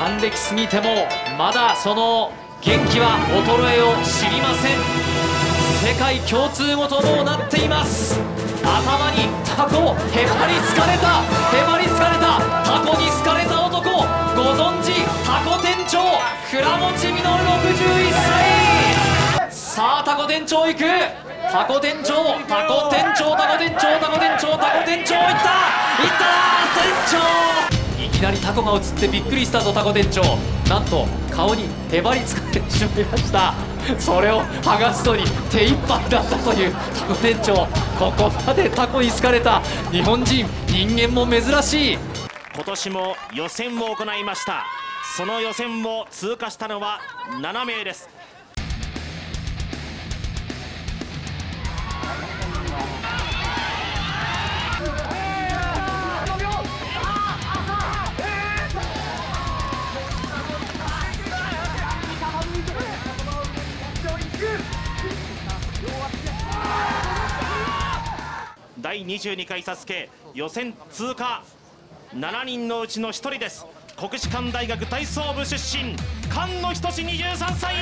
還暦過ぎてもまだその元気は衰えを知りません。世界共通語ともなっています。頭にタコ、へばりつかれた、へばりつかれた、タコに好かれた男、ご存知タコ店長倉持実61歳。さあタコ店長行く、タコ店長、タコ店長、タコ店長、タコ店長、タコ店長、いったいった店長。いきなりタコが映ってびっくりしたとタコ店長、なんと顔にへばりつかれてしまいました。それを剥がすのに手一杯だったというタコ店長、ここまでタコに好かれた日本人、人間も珍しい。 今年も予選を行いました。その予選を通過したのは7名です。第22回サスケ予選通過7人のうちの1人です。国士舘大学体操部出身、菅野仁23歳。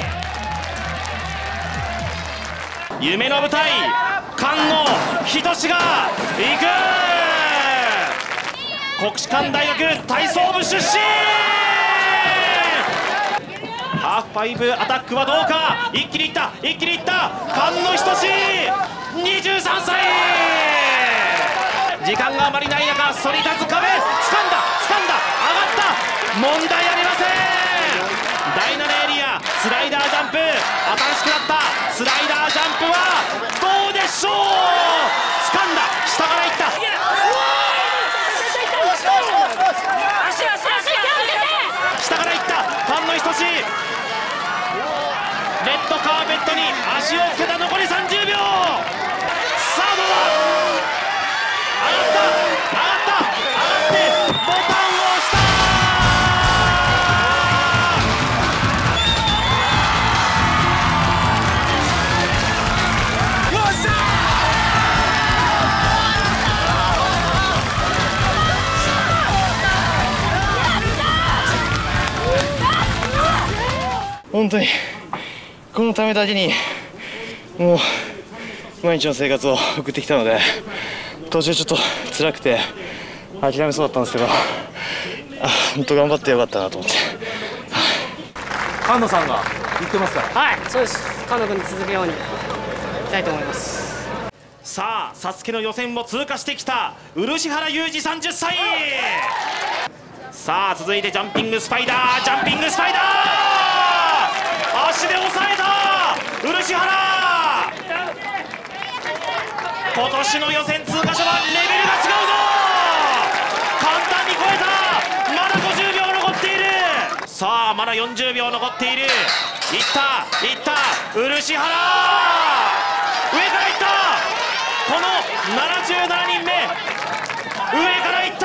夢の舞台、菅野仁が行く。国士舘大学体操部出身。ハーフパイブアタックはどうか。一気にいった、一気にいった。菅野仁23歳。時間があまりない中、反り立つ壁、掴んだ、上がった、問題ありません。第7エリアスライダージャンプ、新しくなったスライダージャンプはどうでしょう。掴んだ、下からいった。下からいった菅野仁。レッドカーペットに足をつけた。残り30秒。さあどうだ。上がった、上がってボタンを押した。よっしゃー。本当にこのためだけにもう毎日の生活を送ってきたので、途中ちょっと辛くて諦めそうだったんですけど、本当頑張ってよかったなと思って。 菅野さんが言ってますから。 はい、そうです。菅野君に続くようにいきたいと思います。 さあサスケの予選を通過してきた漆原裕治30歳。さあ続いてジャンピングスパイダー、ジャンピングスパイダー、足で抑えた漆原。今年の予選通過者はレベルが違うぞ。簡単に超えた。まだ50秒残っている。さあまだ40秒残っている。いったいった漆原、上からいった。この77人目、上からいった。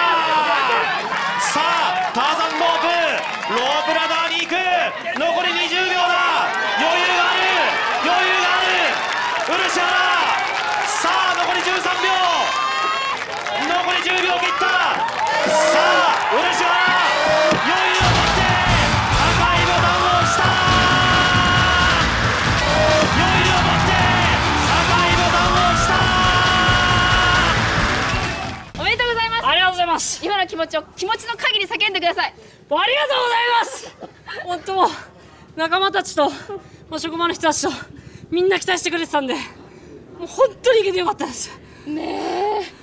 さあターザンロープラダーに行く。残り20秒だ。余裕がある、余裕がある漆原。さあ残り13秒、残り10秒切った。さあ漆原、余裕を持って赤いボタンを押した。余裕を持って赤いボタンを押した。 おめでとうございます。 ありがとうございます。 今の気持ちを気持ちの限り叫んでください。 ありがとうございます。本当もう仲間たちと職場の人たちとみんな期待してくれてたんで、もう本当に行けてよかったですねえ。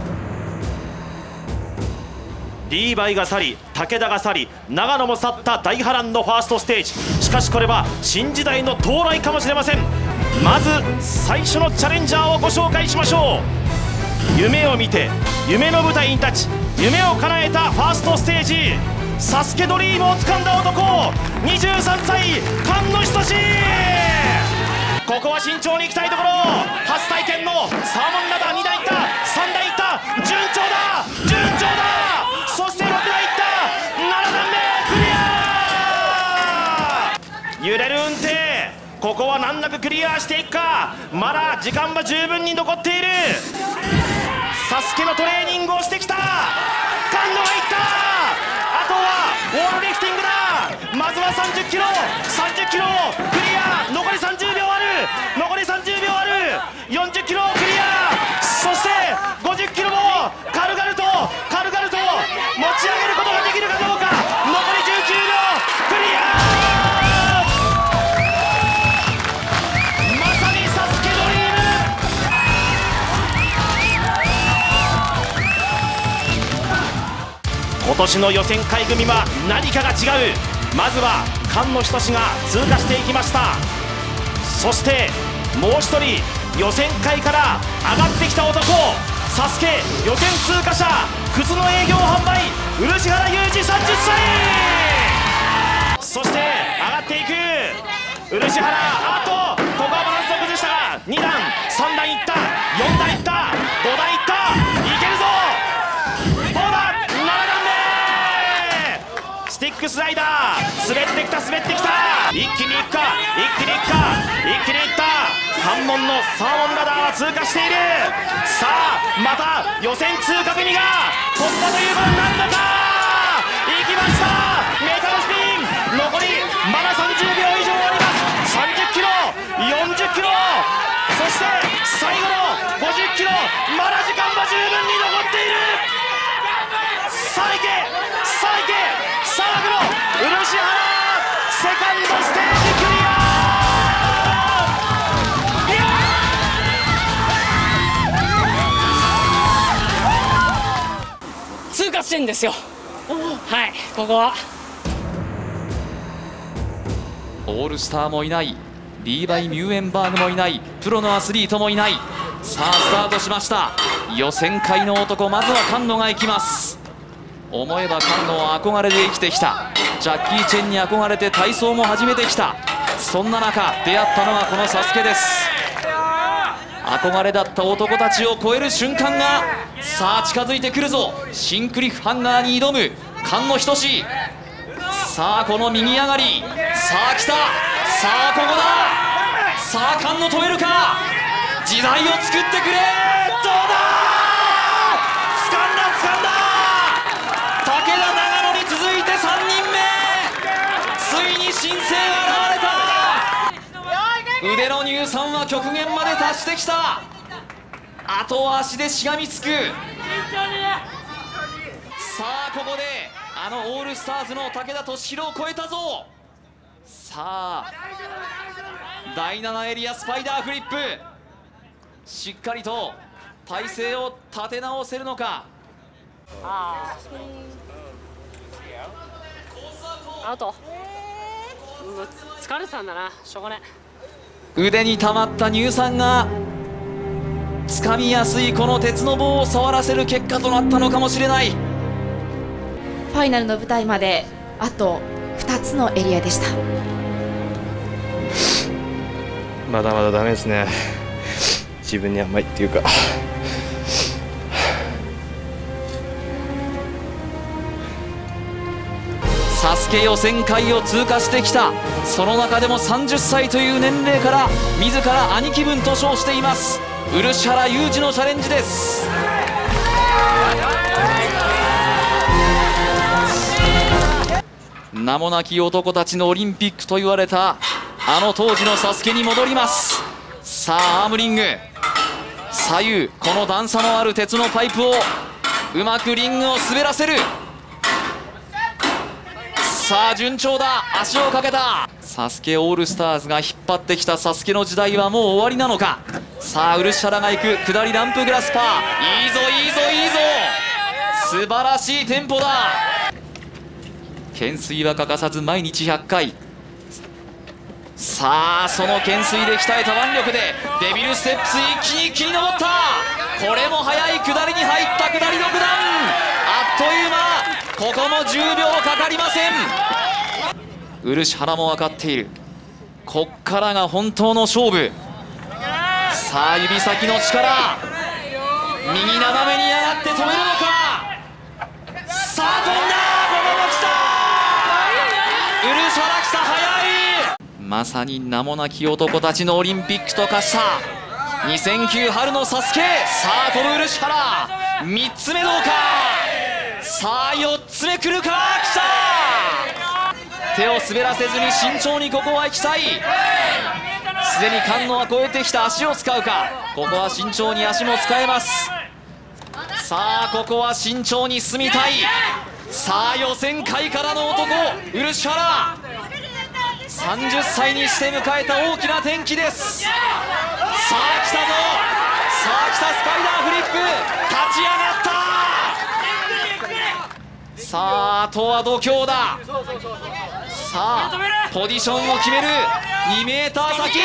リーバイが去り、武田が去り、長野も去った大波乱のファーストステージ。しかしこれは新時代の到来かもしれません。まず最初のチャレンジャーをご紹介しましょう。夢を見て夢の舞台に立ち、夢を叶えたファーストステージ、サスケドリームを掴んだ男、23歳菅野仁。ここは慎重に行きたいところ。初体験のサーモンラダー、2台いった、3台いった、順調だ順調だ。そして6台いった、7段目クリア。揺れる運転、ここは難なくクリアしていくか。まだ時間は十分に残っている。サスケのトレーニングをしてきた菅野がいった。あとはウォールリフティングだ。まずは30キロクリア。残り30秒ある。残り30秒ある。40キロクリア。そして50キロも軽々と持ち上げることができるかどうか。残り19秒クリア。まさにサスケドリーム。今年の予選会組は何かが違う。まずは菅野仁志が通過していきました。そしてもう一人予選会から上がってきた男、サスケ予選通過者、靴の営業販売漆原裕二30歳。そして上がっていく漆原。あとここはバランスを崩したが2段3段いった、4段いった、5段いった、いけるぞ。どうだ、7段目。スティックスライダー、滑ってきた一気にいくか、一気にいった関門のサーモンラダーは通過している。さあまた予選通過組が突破ということになるのか。いきました、メタルスピン。残りまだ30秒以上あります。30キロ40キロ、そして最後の50キロ、まだ時間は十分に残っている。さあいけさあ黒漆原、セカンドステージクリア。 通過してんですよ。はい、ここはオールスターもいない、リーバイ・ミューエンバーグもいない、プロのアスリートもいない。さあスタートしました。予選会の男、まずは菅野が行きます。思えば菅野は憧れで生きてきた。ジャッキー・チェンに憧れて体操も始めてきた。そんな中出会ったのがこのサスケです。憧れだった男たちを超える瞬間がさあ近づいてくるぞ。シンクリフハンガーに挑む菅野仁志。さあこの右上がり、さあ来た、さあここだ。さあ菅野止めるか、時代を作ってくれ。どうだ、掴んだ。武田長野に続いて3人目、ついに新星が現れた。腕の乳酸は極限まで達してきた。あとは足でしがみつく。さあここであのオールスターズの武田俊宏を超えたぞ。さあ第7エリアスパイダーフリップ、しっかりと体勢を立て直せるのか。 アウト。疲れてたんだな、しょうがね。 腕に溜まった乳酸がつかみやすいこの鉄の棒を触らせる結果となったのかもしれない。 ファイナルの舞台まであと2つのエリアでした。 まだまだダメですね。自分に甘いっていうか。 サスケ予選会を通過してきた。その中でも30歳という年齢から自ら兄貴分と称しています漆原裕二のチャレンジです。名もなき男たちのオリンピックと言われたあの当時のサスケに戻ります。さあアームリング、左右この段差のある鉄のパイプをうまくリングを滑らせる。さあ順調だ、足をかけた。サスケオールスターズが引っ張ってきたサスケの時代はもう終わりなのか。さあ漆原が行く下りランプグラスパー、いいぞ素晴らしいテンポだ。懸垂は欠かさず毎日100回。さあその懸垂で鍛えた腕力でデビルステップス一気に登った。これも速い下りに入った下り6段、あっという間。ここも10秒かかりません。漆原も分かっている、こっからが本当の勝負。さあ指先の力、右斜めに上がって止めるのか。さあ飛んだ、ここも来た。漆原来た、速い。まさに名もなき男たちのオリンピックと化した2009春のサスケ。さあ飛ぶ漆原、3つ目どうか。さあ4つ目来るか、来た。 手を滑らせずに慎重にここは行きたい。すでに菅野は越えてきた。足を使うか。ここは慎重に足も使えます。さあここは慎重に進みたい。さあ予選会からの男漆原、30歳にして迎えた大きな転機です。さあ来たぞ。さあ来た、スパイダーフリップ、立ち上がった。さああとは度胸だ。さあポジションを決める。2メーター先飛んだ。しがみ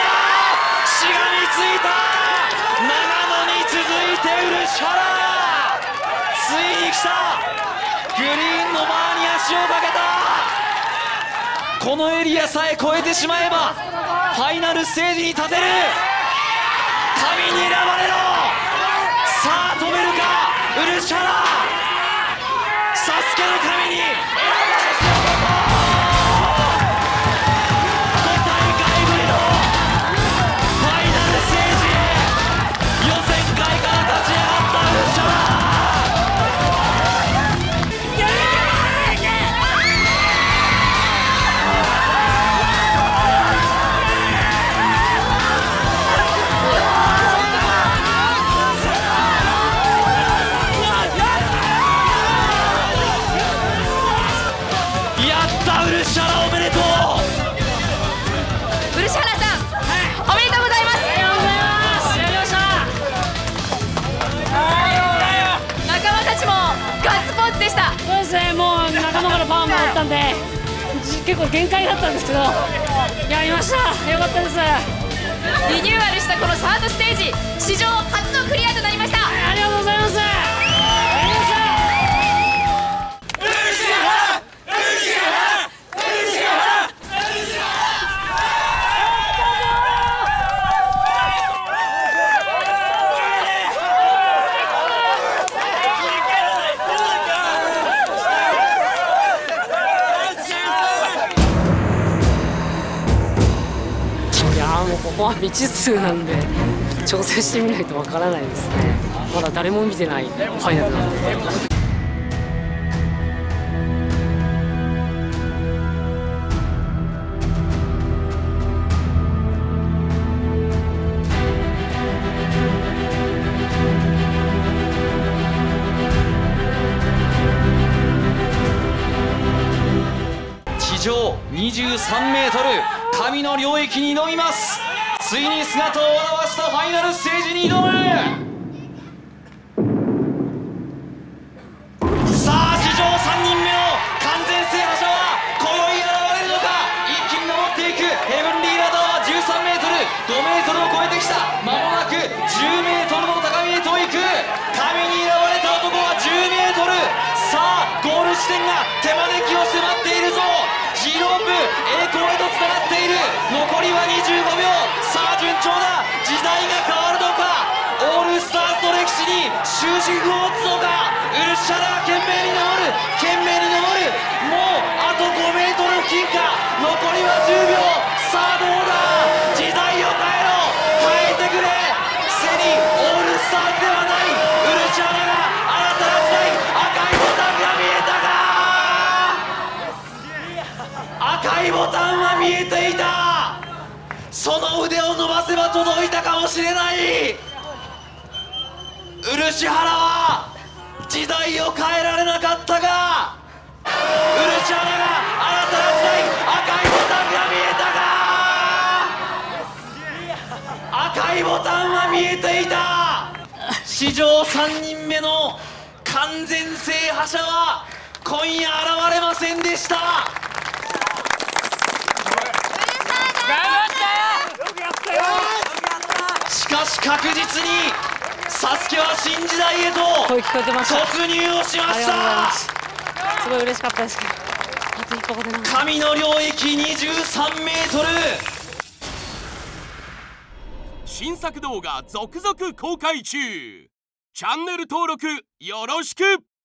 ついた。長野に続いて漆原、ついに来た。グリーンのバーに足をかけた。このエリアさえ越えてしまえばファイナルステージに立てる。神に選ばれろ。さあ止めるか漆原。サスケの神に選ばれし男。5大会ぶりのファイナルステージへ予選会から立ち上がった漆原。漆原おめでとう。 漆原さん、おめでとうございます。 やりました。 仲間たちもガッツポーズでした。 そうですね、もう仲間からパワーもらったんで結構限界だったんですけど、やりました。よかったです。 リニューアルしたこのサードステージ、史上初のクリアとなりました。 ありがとうございます。やりました。もうここは未知数なんで挑戦してみないとわからないですね。まだ誰も見てないファイナルなんで。 地上23メートル、神の領域に挑みます。ついに姿を現したファイナルステージに挑む。さあ史上3人目の完全制覇者は今宵現れるのか。一気に登っていくヘブンリーラダーは13メートル、5メートルを超えてきた。まもなく10メートルの高みへと行く。神に選ばれた男は10メートル。さあゴール地点が手招きを迫っているぞ。Gロープ栄光へとつながっている。残りは25秒。さあ順調だ。時代が変わるのか。オールスターズの歴史に終止符を打つのか。漆原が懸命に登る、懸命に登る。もうあと5メートル付近か。残りは10秒。さあどうだ。時代を変えろ、変えてくれ。セリオールスターズではない漆原が新たな時代。赤いボタンが見えたか。赤いボタンは見えていた。その腕を伸ばせば届いたかもしれない。漆原は時代を変えられなかったが、漆原が新たな時代。赤いボタンが見えたが、赤いボタンは見えていた。史上3人目の完全制覇者は今夜現れませんでした。しかし確実にサスケは新時代へと突入をしました。 すごい嬉しかったですけど、あと一歩が出なかった。 神の領域23メートル。 新作動画続々公開中。チャンネル登録よろしく。